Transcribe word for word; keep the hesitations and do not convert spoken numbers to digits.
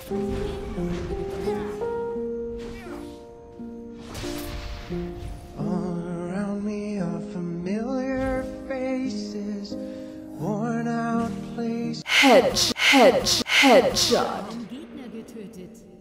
All around me are familiar faces, worn out places. Hedge, hedge, headshot. Gegner getötet.